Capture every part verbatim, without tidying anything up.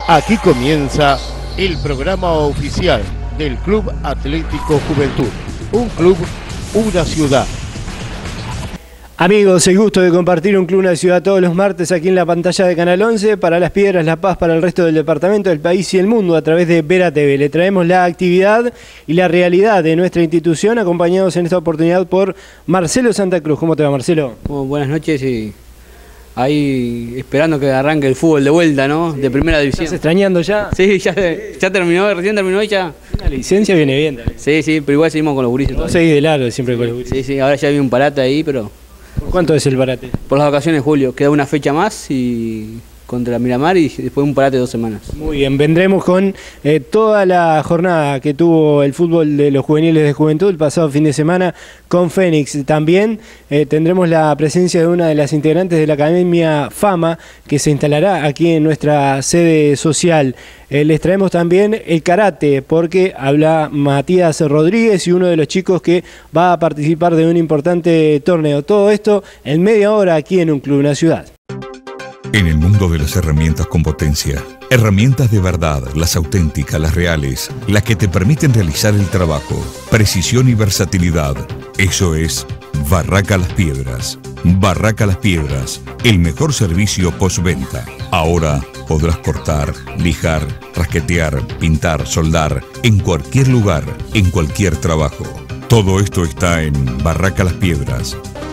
Aquí comienza el programa oficial del Club Atlético Juventud. Un club, una ciudad. Amigos, el gusto de compartir un club, una ciudad todos los martes aquí en la pantalla de Canal once, para Las Piedras, La Paz, para el resto del departamento, del país y el mundo a través de Vera T V. Le traemos la actividad y la realidad de nuestra institución, acompañados en esta oportunidad por Marcelo Santa Cruz. ¿Cómo te va, Marcelo? Bueno, buenas noches y ahí esperando que arranque el fútbol de vuelta, ¿no? Sí. De primera división. ¿Estás extrañando ya? Sí, ya, ya terminó, recién terminó y ya. La licencia viene bien también. Sí, sí, pero igual seguimos con los gurises. Vos seguís de largo siempre con los gurises. Sí, sí, ahora ya hay un parate ahí, pero... ¿Cuánto es el parate? Por las vacaciones, Julio. Queda una fecha más y contra Miramar y después un parate de dos semanas. Muy bien, vendremos con eh, toda la jornada que tuvo el fútbol de los juveniles de Juventud el pasado fin de semana con Fénix. También eh, tendremos la presencia de una de las integrantes de la Academia Fama que se instalará aquí en nuestra sede social. Eh, les traemos también el karate porque habla Matías Rodríguez y uno de los chicos que va a participar de un importante torneo. Todo esto en media hora aquí en Un Club, una ciudad. En el mundo de las herramientas con potencia, herramientas de verdad, las auténticas, las reales, las que te permiten realizar el trabajo, precisión y versatilidad. Eso es Barraca Las Piedras. Barraca Las Piedras, el mejor servicio postventa. Ahora podrás cortar, lijar, rasquetear, pintar, soldar, en cualquier lugar, en cualquier trabajo. Todo esto está en Barraca Las Piedras.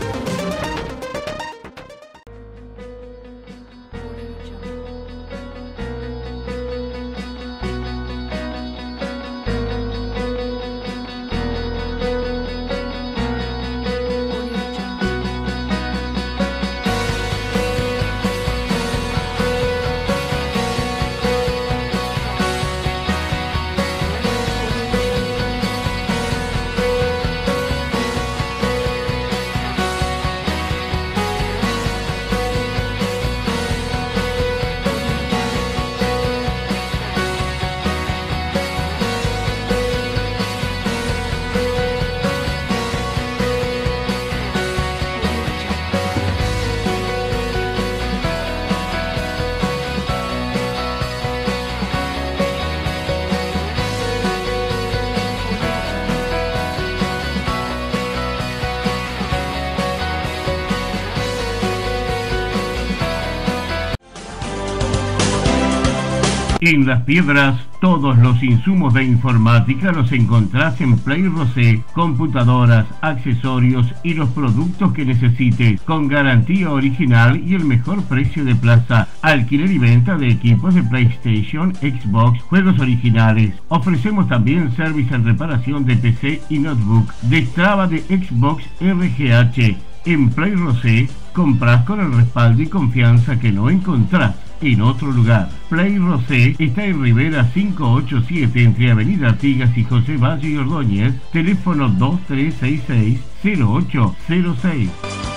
En Las Piedras, todos los insumos de informática los encontrás en Play Rosé, computadoras, accesorios y los productos que necesites, con garantía original y el mejor precio de plaza. Alquiler y venta de equipos de PlayStation, Xbox, juegos originales. Ofrecemos también servicio en reparación de P C y notebook, destraba de Xbox R G H. En Play Rosé, compras con el respaldo y confianza que no encontrás en otro lugar. Play Rosé está en Rivera quinientos ochenta y siete entre Avenida Artigas y José Valle y Ordóñez. Teléfono dos tres seis seis, cero ocho cero seis.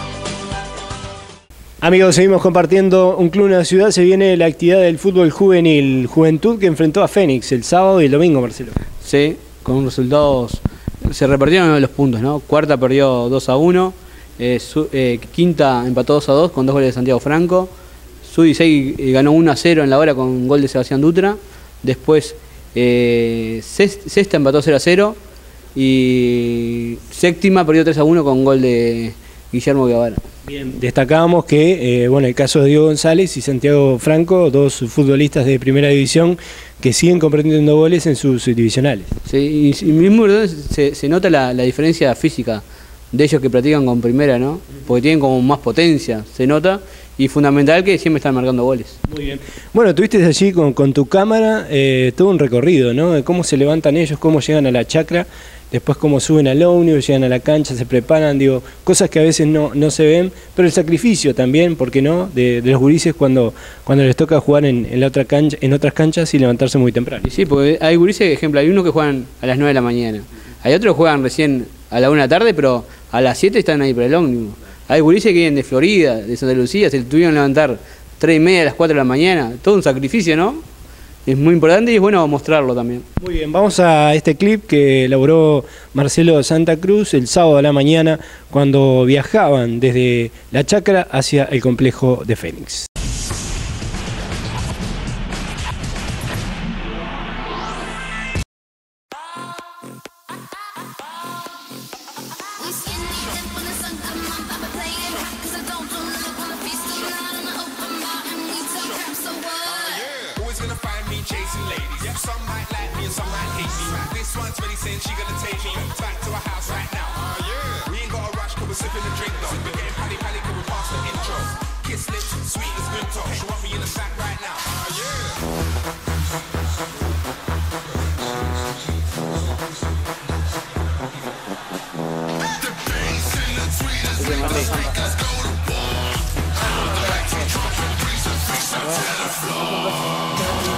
Amigos, seguimos compartiendo Un Club, una ciudad. Se viene la actividad del fútbol juvenil. Juventud que enfrentó a Fénix el sábado y el domingo, Marcelo. Sí, con resultados... Se repartieron los puntos, ¿no? Cuarta perdió dos a uno. Eh, su, eh, Quinta empató dos a dos con dos goles de Santiago Franco. Sub dieciséis eh, ganó uno a cero en la hora con gol de Sebastián Dutra. Después eh, Sexta empató cero a cero. Y Séptima perdió tres a uno con gol de Guillermo Guevara. Bien, destacábamos que, eh, bueno, el caso de Diego González y Santiago Franco, dos futbolistas de primera división que siguen comprendiendo goles en sus divisionales. Sí, y, y mismo se, se nota la, la diferencia física de ellos que practican con primera, ¿no? Porque tienen como más potencia, se nota, y fundamental que siempre están marcando goles. Muy bien. Bueno, tuviste allí con, con tu cámara eh, todo un recorrido, ¿no? De cómo se levantan ellos, cómo llegan a la chacra, después cómo suben al ómnibus, llegan a la cancha, se preparan, digo, cosas que a veces no, no se ven, pero el sacrificio también, ¿por qué no?, de, de los gurises cuando, cuando les toca jugar en, en, la otra cancha, en otras canchas y levantarse muy temprano. Sí, porque hay gurises, por ejemplo, hay unos que juegan a las nueve de la mañana, hay otros que juegan recién a la una de la tarde, pero a las siete están ahí para el ómnibus. Hay gurises que vienen de Florida, de Santa Lucía, se tuvieron que levantar tres y media a las cuatro de la mañana, todo un sacrificio, ¿no? Es muy importante y es bueno mostrarlo también. Muy bien, vamos a este clip que elaboró Marcelo Santa Cruz el sábado a la mañana cuando viajaban desde la chacra hacia el complejo de Fénix. gonna find me chasing ladies. Yep, some might like me and some might hate me. This one's ready saying she gonna take me back to her house right now. Oh yeah. We ain't got a rush cause we're sipping the drink though. We're getting pally pally cause we're past the intro. Kiss lips, sweet as good talk. She want me in the sack right now. Oh yeah. The bass in the tweeters make the speakers go to war. The back to drop and breeze and freeze up to the floor.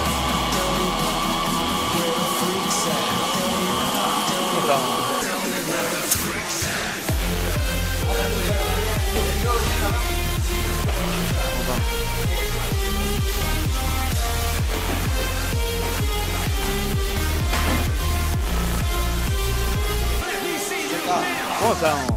¿Cómo estamos?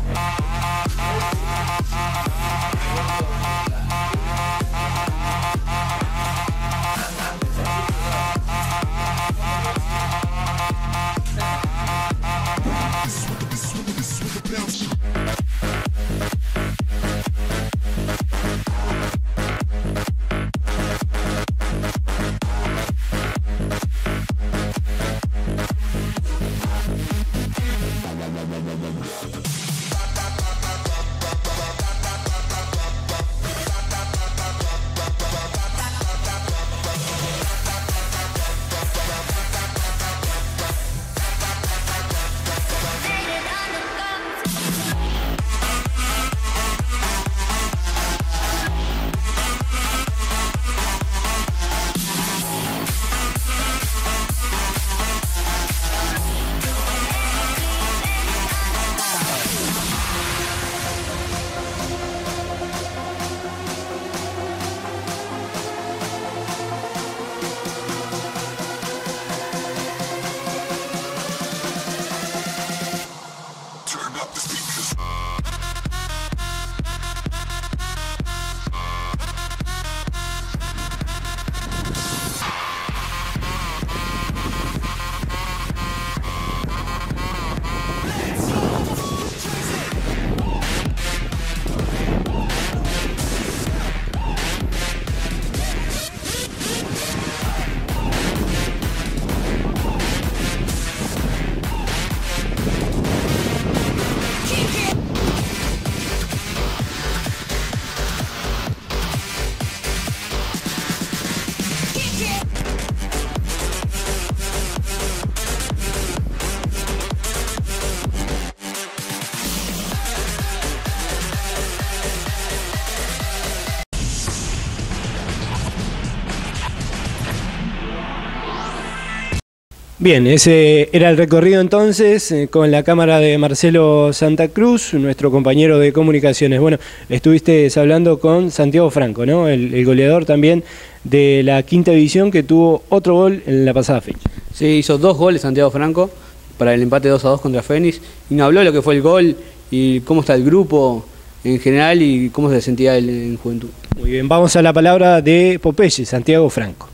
Bien, ese era el recorrido entonces eh, con la cámara de Marcelo Santa Cruz, nuestro compañero de comunicaciones. Bueno, estuviste hablando con Santiago Franco, ¿no? El, el goleador también de la quinta división que tuvo otro gol en la pasada fecha. Sí, hizo dos goles Santiago Franco para el empate dos a dos contra Fénix y nos habló de lo que fue el gol y cómo está el grupo en general y cómo se sentía él en Juventud. Muy bien, vamos a la palabra de Popeye, Santiago Franco.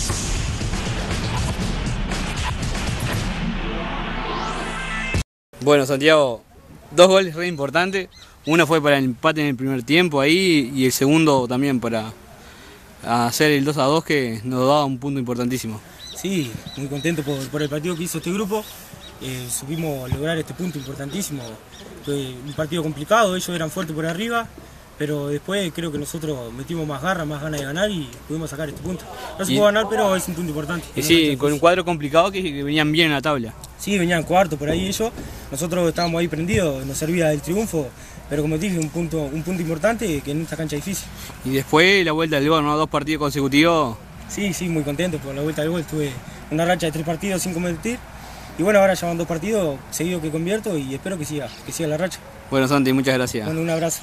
Bueno, Santiago, dos goles re importantes. Uno fue para el empate en el primer tiempo ahí y el segundo también para hacer el dos a dos que nos daba un punto importantísimo. Sí, muy contento por, por el partido que hizo este grupo. Eh, supimos lograr este punto importantísimo. Fue un partido complicado, ellos eran fuertes por arriba, pero después creo que nosotros metimos más garra, más ganas de ganar y pudimos sacar este punto. No se pudo ganar, pero es un punto importante. Y sí, con un cuadro complicado que, que venían bien en la tabla. Sí, venían cuarto por ahí ellos. Nosotros estábamos ahí prendidos, nos servía el triunfo, pero como te dije, un punto, un punto importante que en esta cancha difícil. Y después la vuelta del gol, ¿no? Dos partidos consecutivos. Sí, sí, muy contento por la vuelta del gol. Tuve una racha de tres partidos sin convertir. Y bueno, ahora ya van dos partidos seguidos que convierto y espero que siga, que siga la racha. Bueno, Santi, muchas gracias. Bueno, un abrazo.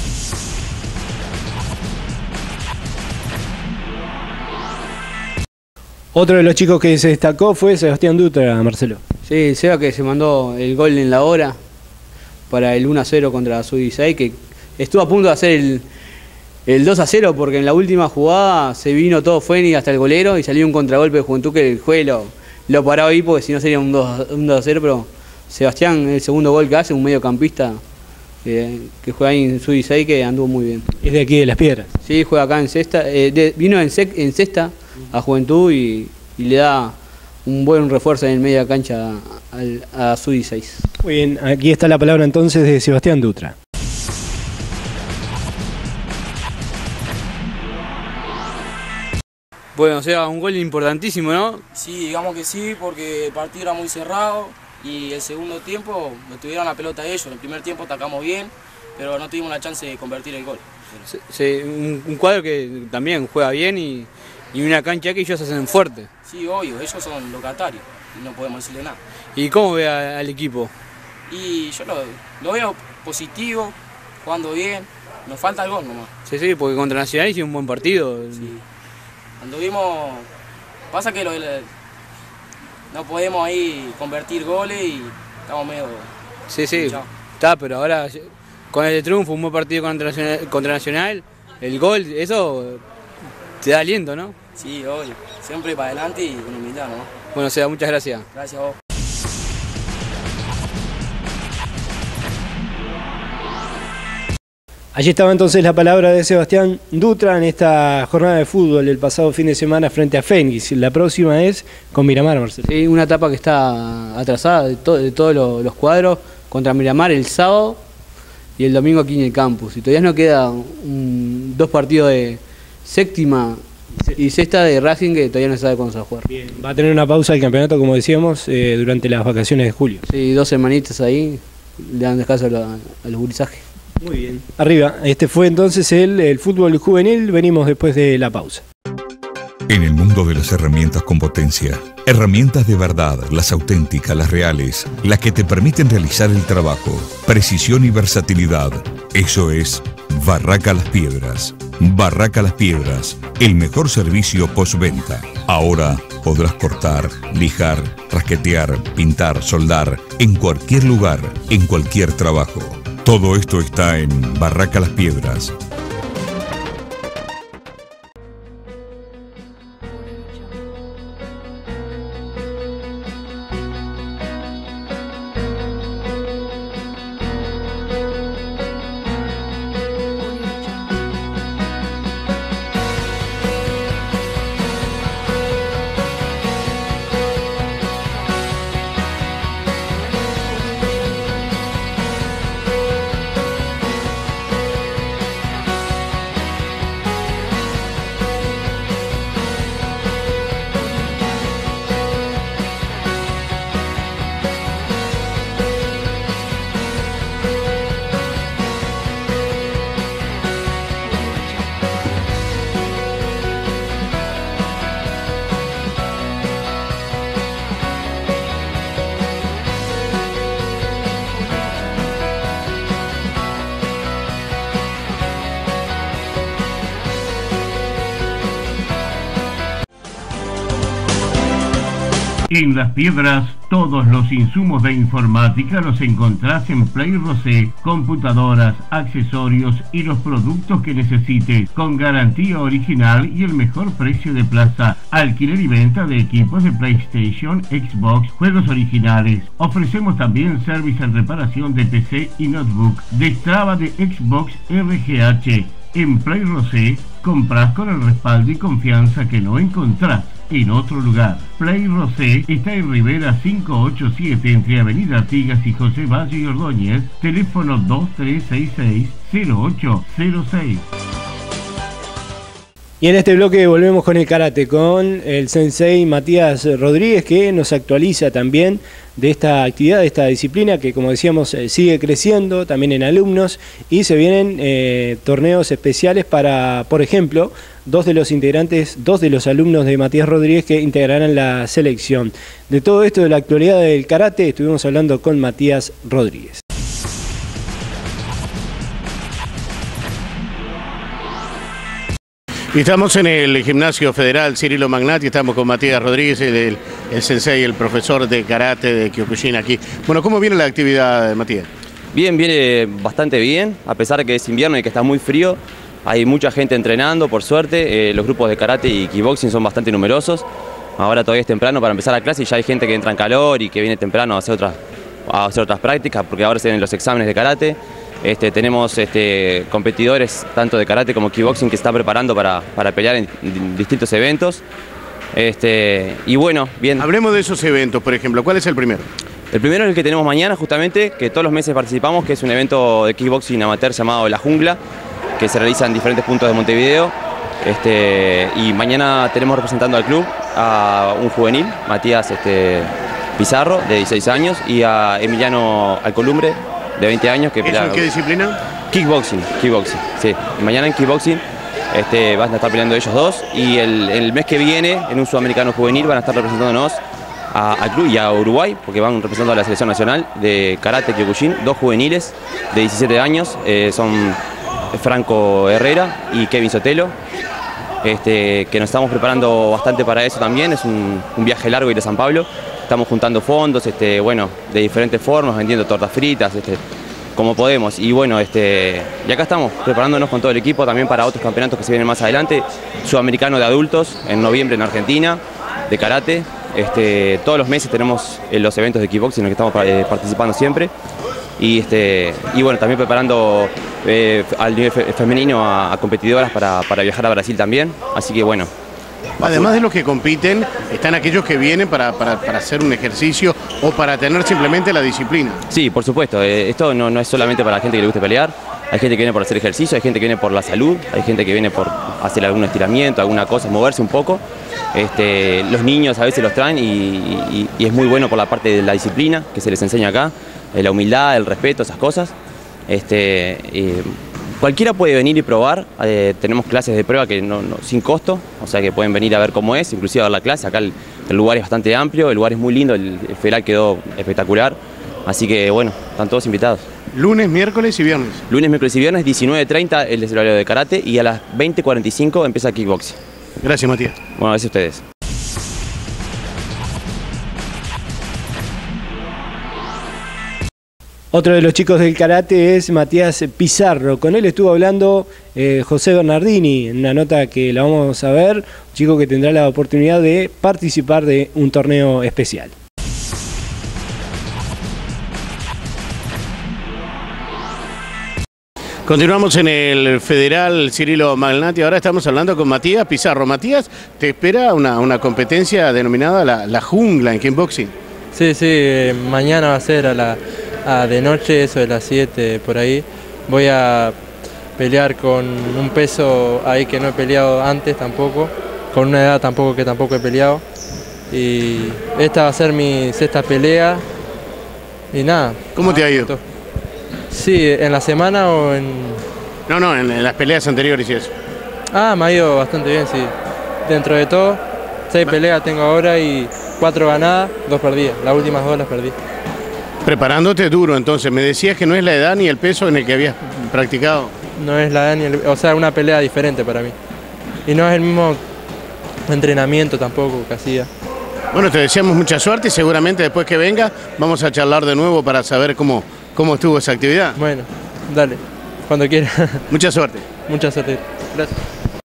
Otro de los chicos que se destacó fue Sebastián Dutra, Marcelo. Sí, Seba que se mandó el gol en la hora para el uno a cero contra Sudisay, que estuvo a punto de hacer el, el dos a cero porque en la última jugada se vino todo Fénix hasta el golero y salió un contragolpe de Juventud que el juez lo, lo paró ahí porque si no sería un dos a cero, pero Sebastián, el segundo gol que hace, un mediocampista eh, que juega ahí en Sudisay que anduvo muy bien. Es de aquí de Las Piedras. Sí, juega acá en sexta, eh, de, vino en, sec, en sexta a Juventud y, y le da un buen refuerzo en el medio de la cancha a, a su dieciséis. Muy bien, aquí está la palabra entonces de Sebastián Dutra. Bueno, o sea, un gol importantísimo, ¿no? Sí, digamos que sí, porque el partido era muy cerrado y el segundo tiempo lo tuvieron la pelota ellos. En el primer tiempo atacamos bien, pero no tuvimos la chance de convertir el gol. Sí, sí, un, un cuadro que también juega bien y, y una cancha que ellos hacen fuerte. Sí, obvio, ellos son locatarios y no podemos decirle nada. ¿Y cómo ve a, al equipo? Y yo lo, lo veo positivo, jugando bien, nos falta el gol nomás. Sí, sí, porque contra Nacional hicieron un buen partido. Sí. Cuando vimos, pasa que lo, no podemos ahí convertir goles y estamos medio... Sí, sí, está, pero ahora con el triunfo, un buen partido contra Nacional, contra Nacional, el gol, eso te da aliento, ¿no? Sí, obvio, siempre para adelante y con humildad, ¿no? Bueno, o sea, muchas gracias. Gracias a vos. Allí estaba entonces la palabra de Sebastián Dutra en esta jornada de fútbol del pasado fin de semana frente a Fénix. La próxima es con Miramar, Marcelo. Sí, una etapa que está atrasada de, to de todos los, los cuadros contra Miramar el sábado y el domingo aquí en el campus. Y todavía nos queda un, dos partidos de séptima y sexta de Racing que todavía no se sabe cuándo se va a jugar. Bien, va a tener una pausa el campeonato, como decíamos, eh, durante las vacaciones de julio. Sí, dos semanitas ahí, le dan descanso a, la, a los gurisajes. Muy bien. Arriba, este fue entonces el, el fútbol juvenil, venimos después de la pausa. En el mundo de las herramientas con potencia, herramientas de verdad, las auténticas, las reales, las que te permiten realizar el trabajo, precisión y versatilidad, eso es Barraca Las Piedras. Barraca Las Piedras, el mejor servicio postventa. Ahora podrás cortar, lijar, rasquetear, pintar, soldar, en cualquier lugar, en cualquier trabajo. Todo esto está en Barraca Las Piedras. En Las Piedras, todos los insumos de informática los encontrás en Play Rosé, computadoras, accesorios y los productos que necesites, con garantía original y el mejor precio de plaza. Alquiler y venta de equipos de PlayStation, Xbox, juegos originales. Ofrecemos también servicio en reparación de P C y notebook. Destraba de Xbox R G H. En Play Rosé, compras con el respaldo y confianza que no encontrás en otro lugar. Play Rosé está en Rivera quinientos ochenta y siete entre Avenida Artigas y José Valle y Ordóñez. Teléfono dos tres seis seis, cero ocho cero seis. Y en este bloque volvemos con el karate, con el sensei Matías Rodríguez, que nos actualiza también de esta actividad, de esta disciplina que, como decíamos, sigue creciendo también en alumnos y se vienen eh, torneos especiales para, por ejemplo, dos de los integrantes, dos de los alumnos de Matías Rodríguez que integrarán la selección. De todo esto de la actualidad del karate estuvimos hablando con Matías Rodríguez. Y estamos en el Gimnasio Federal Cirilo Magnati, estamos con Matías Rodríguez, el, el sensei, el profesor de karate de Kyokushin aquí. Bueno, ¿cómo viene la actividad, Matías? Bien, viene bastante bien, a pesar de que es invierno y que está muy frío. Hay mucha gente entrenando, por suerte. Eh, los grupos de karate y kickboxing son bastante numerosos. Ahora todavía es temprano para empezar la clase y ya hay gente que entra en calor y que viene temprano a hacer otras, a hacer otras prácticas, porque ahora se vienen los exámenes de karate. Este, tenemos este, competidores tanto de karate como kickboxing que se están preparando para, para pelear en, en distintos eventos. Este, y bueno, bien. Hablemos de esos eventos, por ejemplo. ¿Cuál es el primero? El primero es el que tenemos mañana, justamente, que todos los meses participamos, que es un evento de kickboxing amateur llamado La Jungla, que se realiza en diferentes puntos de Montevideo. Este, y mañana tenemos representando al club a un juvenil, Matías este, Pizarro, de dieciséis años, y a Emiliano Alcolumbre, de veinte años. Que ¿Eso en qué disciplina? Kickboxing, kickboxing, sí. Mañana en kickboxing este, van a estar peleando ellos dos, y el, el mes que viene, en un sudamericano juvenil, van a estar representándonos al club y a Uruguay, porque van representando a la selección nacional de karate Kyokushin, dos juveniles de diecisiete años, eh, son Franco Herrera y Kevin Sotelo, este, que nos estamos preparando bastante para eso también. Es un, un viaje largo ir a San Pablo, estamos juntando fondos, este, bueno, de diferentes formas, vendiendo tortas fritas, este, como podemos, y bueno, este, y acá estamos preparándonos con todo el equipo también para otros campeonatos que se vienen más adelante, sudamericano de adultos en noviembre en Argentina, de karate. Este, todos los meses tenemos los eventos de kickboxing en los que estamos eh, participando siempre, y, este, y bueno, también preparando eh, al nivel fe femenino a, a competidoras para, para viajar a Brasil también, así que bueno. Además de los que compiten, están aquellos que vienen para, para, para hacer un ejercicio o para tener simplemente la disciplina. Sí, por supuesto, eh, esto no, no es solamente para la gente que le guste pelear, hay gente que viene por hacer ejercicio, hay gente que viene por la salud, hay gente que viene por hacer algún estiramiento, alguna cosa, moverse un poco. Este, los niños a veces los traen y, y, y es muy bueno por la parte de la disciplina que se les enseña acá, eh, la humildad, el respeto, esas cosas. Este, eh, cualquiera puede venir y probar, eh, tenemos clases de prueba que no, no, sin costo, o sea que pueden venir a ver cómo es, inclusive a ver la clase. Acá el, el lugar es bastante amplio, el lugar es muy lindo, el, el federal quedó espectacular, así que bueno, están todos invitados. Lunes, miércoles y viernes. Lunes, miércoles y viernes, diecinueve treinta el horario de karate, y a las veinte cuarenta y cinco empieza kickboxing. Gracias, Matías. Bueno, gracias a ustedes. Otro de los chicos del karate es Matías Pizarro. Con él estuvo hablando eh, José Bernardini, en una nota que la vamos a ver, un chico que tendrá la oportunidad de participar de un torneo especial. Continuamos en el Federal Cirilo Magnati. Ahora estamos hablando con Matías Pizarro. Matías, te espera una, una competencia denominada la, la Jungla en kickboxing. Sí, sí, eh, mañana va a ser a la, a de noche, eso de las siete por ahí. Voy a pelear con un peso ahí que no he peleado antes tampoco, con una edad tampoco que tampoco he peleado. Y esta va a ser mi sexta pelea y nada. ¿Cómo te ha ido? Sí, ¿en la semana o en...? No, no, en, en las peleas anteriores y eso. Ah, me ha ido bastante bien, sí. Dentro de todo, seis peleas tengo ahora y cuatro ganadas, dos perdidas. Las últimas dos las perdí. Preparándote duro, entonces. Me decías que no es la edad ni el peso en el que habías practicado. No es la edad ni el... O sea, una pelea diferente para mí. Y no es el mismo entrenamiento tampoco que hacía. Bueno, te deseamos mucha suerte y seguramente después que venga vamos a charlar de nuevo para saber cómo... ¿Cómo estuvo esa actividad? Bueno, dale, cuando quiera. Mucha suerte. Mucha suerte. Gracias.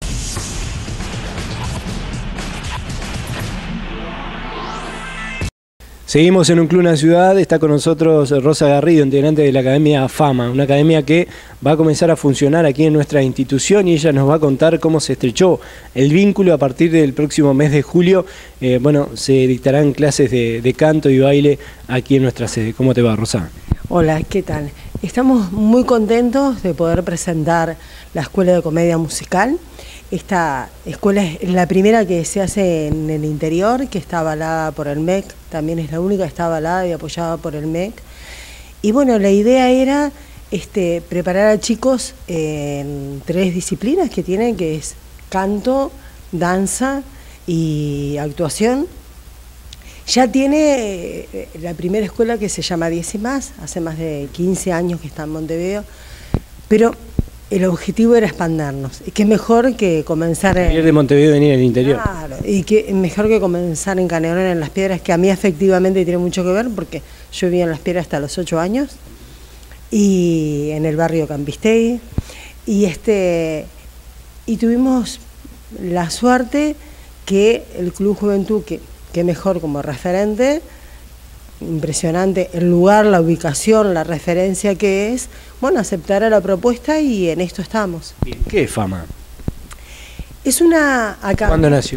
Seguimos en Un Club, Una Ciudad. Está con nosotros Rosa Garrido, integrante de la Academia Fama, una academia que va a comenzar a funcionar aquí en nuestra institución, y ella nos va a contar cómo se estrechó el vínculo a partir del próximo mes de julio. Eh, bueno, se dictarán clases de, de canto y baile aquí en nuestra sede. ¿Cómo te va, Rosa? Hola, ¿qué tal? Estamos muy contentos de poder presentar la Escuela de Comedia Musical. Esta escuela es la primera que se hace en el interior, que está avalada por el M E C, también es la única que está avalada y apoyada por el M E C. Y bueno, la idea era este, preparar a chicos en tres disciplinas que tienen, que es canto, danza y actuación. Ya tiene eh, la primera escuela que se llama diez y más, hace más de quince años que está en Montevideo, pero el objetivo era expandernos, y que mejor que comenzar en... Ir de Montevideo venir al interior. Claro, y que mejor que comenzar en Canelones, en Las Piedras, que a mí efectivamente tiene mucho que ver, porque yo vivía en Las Piedras hasta los ocho años, y en el barrio Campistegui, y, este, y tuvimos la suerte que el Club Juventud, que, que mejor como referente, impresionante el lugar, la ubicación, la referencia que es, bueno, aceptar a la propuesta y en esto estamos. Bien. ¿Qué es Fama? Es una... Acá, ¿Cuándo nació?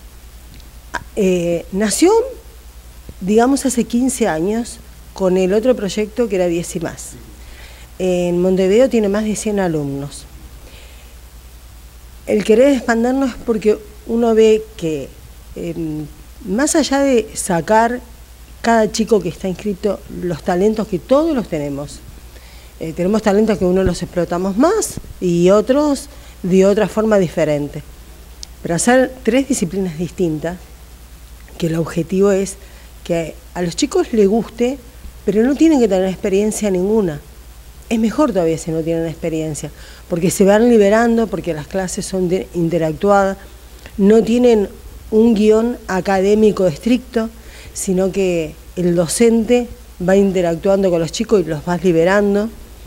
Eh, nació, digamos, hace quince años con el otro proyecto que era diez y más. En Montevideo tiene más de cien alumnos. El querer expandernos es porque uno ve que eh, más allá de sacar cada chico que está inscrito los talentos que todos los tenemos, eh, tenemos talentos que unos los explotamos más y otros de otra forma diferente. Pero hacer tres disciplinas distintas, que el objetivo es que a los chicos les guste, pero no tienen que tener experiencia ninguna. Es mejor todavía si no tienen experiencia, porque se van liberando, porque las clases son interactuadas, no tienen un guión académico estricto, sino que el docente va interactuando con los chicos y los va liberando.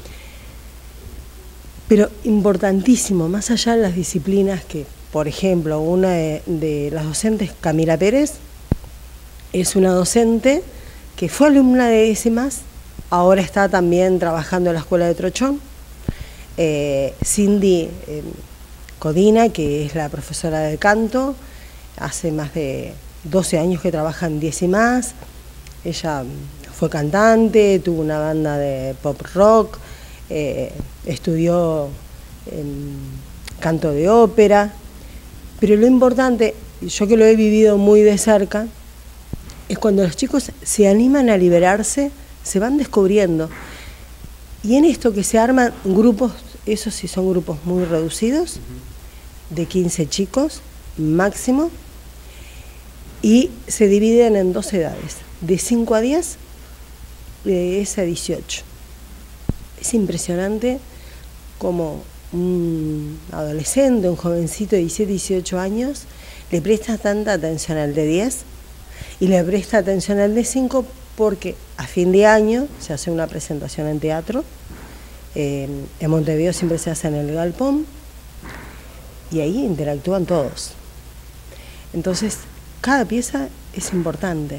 Pero importantísimo, más allá de las disciplinas que, por ejemplo, una de, de las docentes, Camila Pérez, es una docente que fue alumna de décimas, ahora está también trabajando en la Escuela de Trochón. Eh, Cindy eh, Codina, que es la profesora de canto, hace más de doce años que trabaja en diez y más. Ella fue cantante, tuvo una banda de pop rock, eh, estudió eh, canto de ópera. Pero lo importante, yo que lo he vivido muy de cerca, es cuando los chicos se animan a liberarse, se van descubriendo. Y en esto que se arman grupos, esos sí son grupos muy reducidos, de quince chicos máximo, y se dividen en dos edades, de cinco a diez, de diez a dieciocho. Es impresionante como un adolescente, un jovencito de diecisiete, dieciocho años, le presta tanta atención al de diez y le presta atención al de cinco, porque a fin de año se hace una presentación en teatro. Eh, en Montevideo siempre se hace en el Galpón y ahí interactúan todos. Entonces, cada pieza es importante.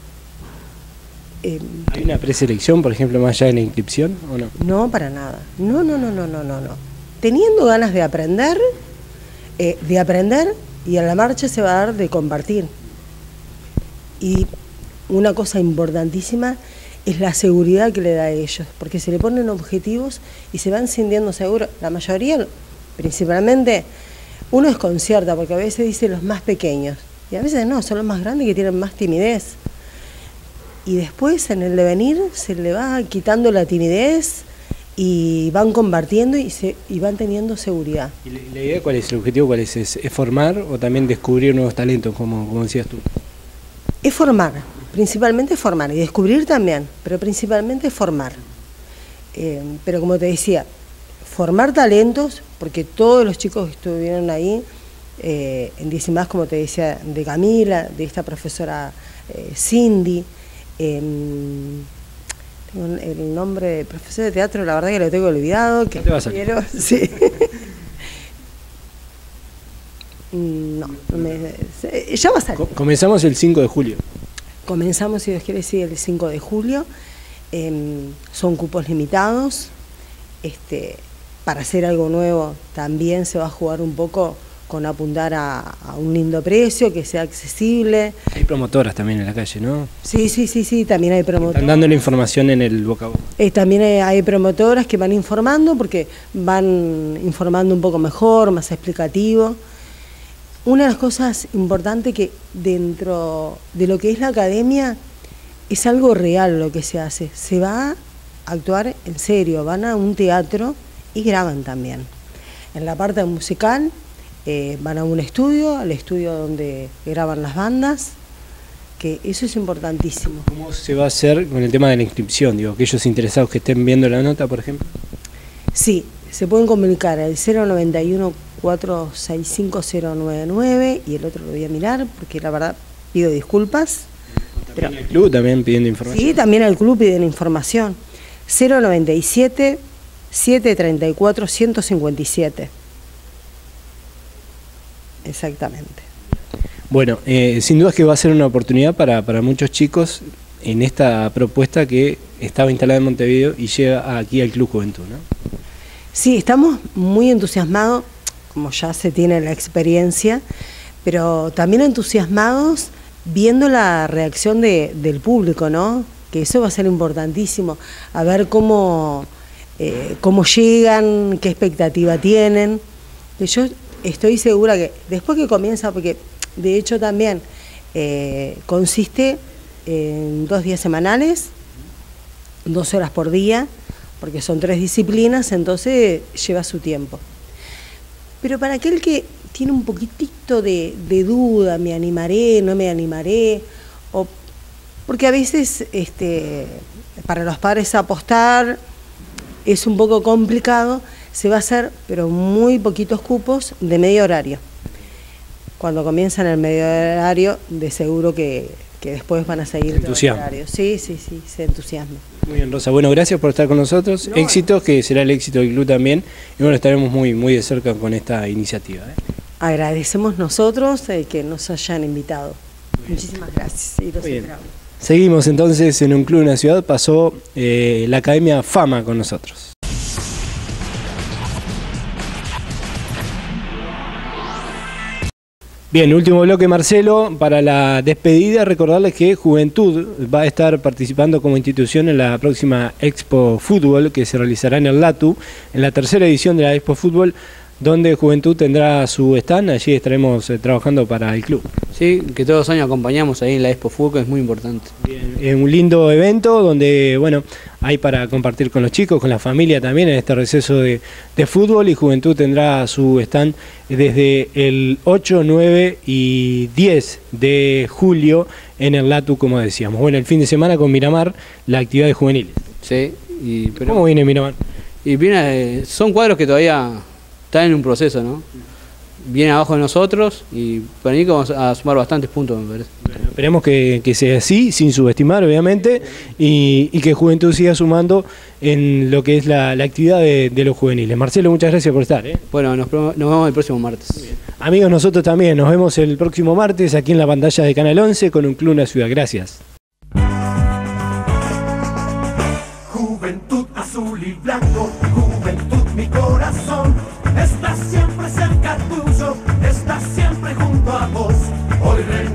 Eh, ¿Hay una preselección, por ejemplo, más allá de la inscripción o no? No, para nada. No, no, no, no, no, no, no. Teniendo ganas de aprender, eh, de aprender, y a la marcha se va a dar de compartir. Y una cosa importantísima es la seguridad que le da a ellos, porque se le ponen objetivos y se van sintiendo seguros. La mayoría, principalmente, uno desconcierta, porque a veces dice los más pequeños, y a veces no, son los más grandes que tienen más timidez. Y después, en el devenir, se le va quitando la timidez y van compartiendo y, se, y van teniendo seguridad. ¿Y la, la idea cuál es? ¿El objetivo cuál es? ¿Es, es formar o también descubrir nuevos talentos, como, como decías tú? Es formar, principalmente formar, y descubrir también, pero principalmente formar. Eh, pero como te decía, formar talentos, porque todos los chicos que estuvieron ahí, eh, en diez y más, como te decía, de Camila, de esta profesora eh, Cindy, eh, tengo el nombre de profesor de teatro, la verdad que lo tengo olvidado, que no te va a salir. Quiero, sí. No, no me, ya va a salir. Comenzamos el cinco de julio. Comenzamos, si Dios quiere, sí, el cinco de julio. Eh, son cupos limitados. Este, para hacer algo nuevo también se va a jugar un poco con apuntar a, a un lindo precio, que sea accesible. Hay promotoras también en la calle, ¿no? Sí, sí, sí, sí, también hay promotoras. Están dando la información en el boca a boca. Eh, también hay, hay promotoras que van informando, porque van informando un poco mejor, más explicativo. Una de las cosas importantes que dentro de lo que es la academia es algo real lo que se hace. Se va a actuar en serio, van a un teatro y graban también. En la parte musical eh, van a un estudio, al estudio donde graban las bandas, que eso es importantísimo. ¿Cómo se va a hacer con el tema de la inscripción? Digo, aquellos interesados que estén viendo la nota, por ejemplo. Sí, se pueden comunicar al cero noventa y uno, cuatro seis cinco, cero nueve nueve, y el otro lo voy a mirar porque la verdad pido disculpas. También el club también pidiendo información. Sí, también al club piden información. cero noventa y siete, setecientos treinta y cuatro, ciento cincuenta y siete. Exactamente. Bueno, eh, sin duda es que va a ser una oportunidad para, para muchos chicos en esta propuesta que estaba instalada en Montevideo y llega aquí al Club Juventud, ¿no? Sí, estamos muy entusiasmados, como ya se tiene la experiencia, pero también entusiasmados viendo la reacción de, del público, ¿no? Que eso va a ser importantísimo, a ver cómo, eh, cómo llegan, qué expectativa tienen. Que yo estoy segura que después que comienza, porque de hecho también eh, consiste en dos días semanales, dos horas por día, porque son tres disciplinas, entonces lleva su tiempo. Pero para aquel que tiene un poquitito de, de duda, me animaré, no me animaré, o porque a veces este, para los padres apostar es un poco complicado, se va a hacer, pero muy poquitos cupos de medio horario. Cuando comienzan el medio horario, de seguro que, que después van a seguir todo el horario. Sí, sí, sí, se entusiasma. Muy bien, Rosa. Bueno, gracias por estar con nosotros. No, Éxitos, que será el éxito del club también. Y bueno, estaremos muy, muy de cerca con esta iniciativa, ¿eh? Agradecemos nosotros eh, que nos hayan invitado. Muchísimas gracias. Y los esperamos. Seguimos entonces en un club, en una ciudad. Pasó eh, la Academia Fama con nosotros. Bien, último bloque, Marcelo. Para la despedida, recordarles que Juventud va a estar participando como institución en la próxima Expo Fútbol, que se realizará en el LATU, en la tercera edición de la Expo Fútbol, donde Juventud tendrá su stand. Allí estaremos eh, trabajando para el club. Sí, que todos los años acompañamos ahí en la Expo Fútbol, que es muy importante. Bien, es un lindo evento donde, bueno, hay para compartir con los chicos, con la familia también en este receso de, de fútbol, y Juventud tendrá su stand desde el ocho, nueve y diez de julio en el LATU, como decíamos. Bueno, el fin de semana con Miramar, la actividad de juveniles. Sí. Y, pero, ¿cómo viene Miramar? Y viene, son cuadros que todavía están en un proceso, ¿no? Vienen abajo de nosotros y para mí vamos a sumar bastantes puntos, me parece. Bueno, esperemos que, que sea así, sin subestimar, obviamente, y, y que Juventud siga sumando en lo que es la, la actividad de, de los juveniles. Marcelo, muchas gracias por estar, ¿eh? Bueno, nos, nos vemos el próximo martes. Amigos, nosotros también nos vemos el próximo martes aquí en la pantalla de Canal once con un club, una ciudad. Gracias. Juventud azul y blanco, juventud mi corazón, está siempre cerca tuyo, está siempre junto a vos. Hoy